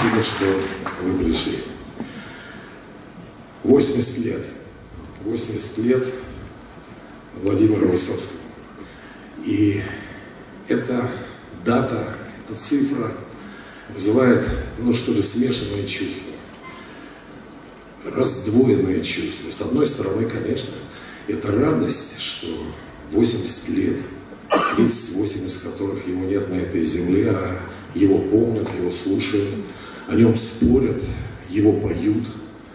Спасибо, что вы пришли. 80 лет. 80 лет Владимиру Высоцкому. И эта дата, эта цифра вызывает, что ли, смешанные чувства. Раздвоенные чувства. С одной стороны, конечно, это радость, что 80 лет, 38 из которых его нет на этой земле, а его помнят, его слушают, о нем спорят, его поют,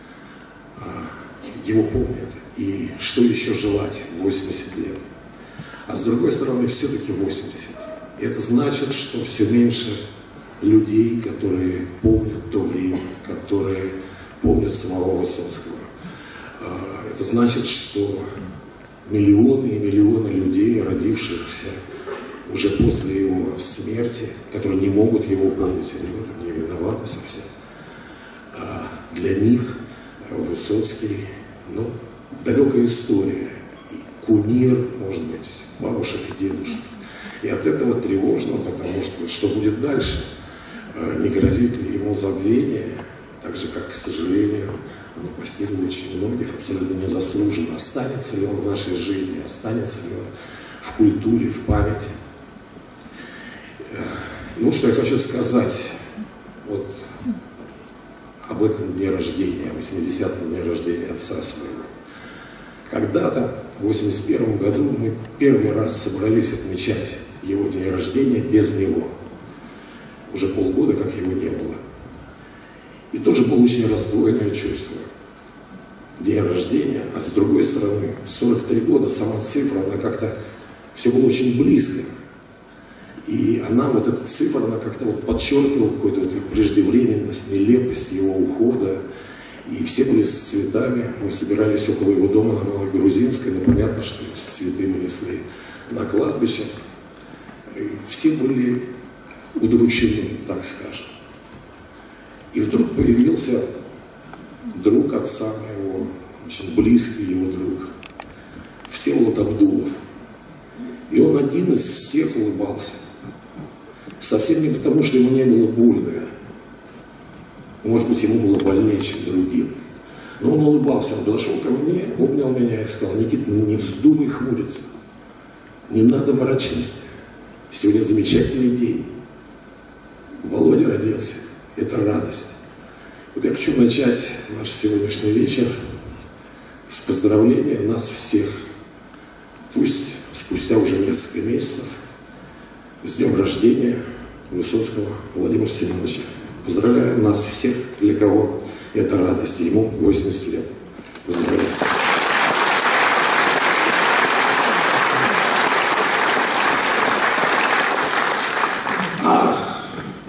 его помнят. И что еще желать в 80 лет? А с другой стороны, все-таки 80. И это значит, что все меньше людей, которые помнят то время, которые помнят самого Высоцкого. Это значит, что миллионы и миллионы людей, родившихся уже после его смерти, которые не могут его помнить, они в этом не виноваты совсем. Для них Высоцкий, далекая история, кумир, может быть, бабушек и дедушек. И от этого тревожно, потому что будет дальше? Не грозит ли ему забвение, так же, как, к сожалению, оно постигло очень многих абсолютно незаслуженно. Останется ли он в нашей жизни, останется ли он в культуре, в памяти? Что я хочу сказать об этом дне рождения, 80-м дне рождения отца своего. Когда-то, в 81 году, мы первый раз собрались отмечать его день рождения без него. Уже полгода, как его не было. И тоже было очень раздвоенное чувство. День рождения, а с другой стороны, 43 года, сама цифра, она как-то, все было очень близко. И она, эта цифра, она как-то подчеркивала какую-то преждевременность, нелепость его ухода. И все были с цветами. Мы собирались около его дома на Новой Грузинской, но понятно, что эти цветы мы несли на кладбище. И все были удручены, так скажем. И вдруг появился друг отца моего, очень близкий его друг, Всеволод Абдулов. И он один из всех улыбался. Совсем не потому, что ему не было больно. Может быть, ему было больнее, чем другим. Но он улыбался. Он подошел ко мне, обнял меня и сказал: Никита, не вздумай хмуриться. Не надо мрачности. Сегодня замечательный день. Володя родился. Это радость. Я хочу начать наш сегодняшний вечер с поздравления нас всех. Пусть спустя уже несколько месяцев с днем рождения Высоцкого Владимира Семеновича. Поздравляю нас всех, для кого это радость. Ему 80 лет. Поздравляю. Ах,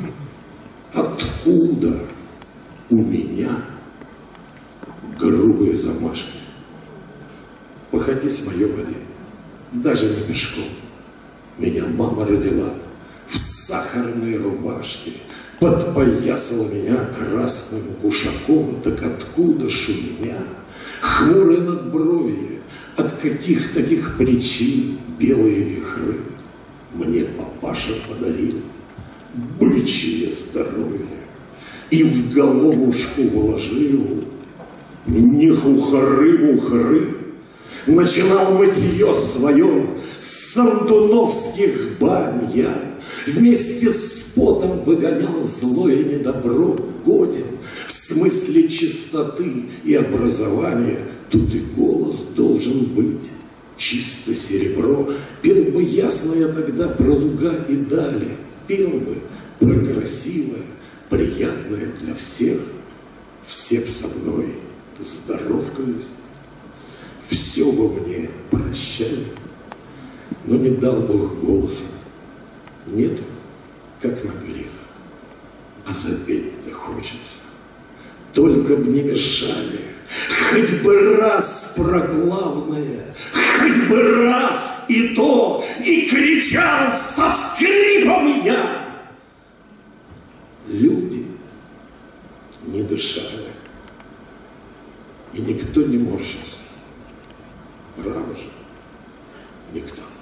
откуда у меня грубые замашки? Походи с моей воды, даже не пешком. Меня мама родила в сахарной рубашке, подпоясала меня красным кушаком. Так откуда ж у меня хмурые надбровья? От каких таких причин белые вихры мне папаша подарил бычье здоровье и в головушку вложил не хухры-мухры. Начинал мытье свое с сандуновских бань я, вместе с потом выгонял злое недобро. Годен в смысле чистоты и образования, тут и голос должен быть чисто серебро. Пел бы ясно я тогда про луга и дали, пел бы про красивое, приятное для всех. Все б со мной здоровкались, все бы мне прощали, но не дал Бог голоса. Нету, как на грех, а запеть-то хочется. Только б не мешали, хоть бы раз про главное, хоть бы раз и то, и кричал со скрипом я. Люди не дышали, и никто не морщился. Право же, никто.